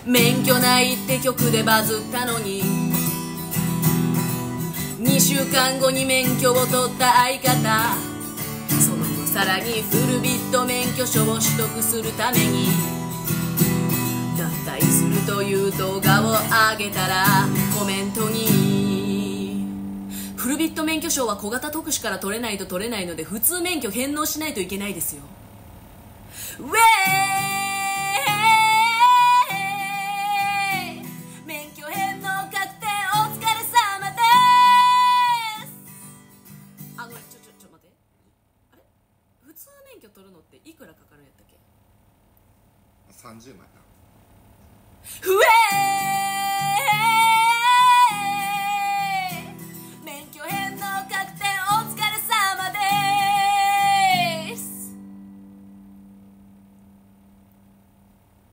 免許ないって曲でバズったのに、2週間後に免許を取った相方、その後さらにフルビット免許証を取得するために脱退するという動画を上げたら、コメントにフルビット免許証は小型特殊から取れないと取れないので、普通免許返納しないといけないですよ。ウェーイ、免許返納確定お疲れ様です。あ、ごめん、ちょ待って、あれ、普通免許取るのっていくらかかるんやったっけ。 30万やな。 ウェーイ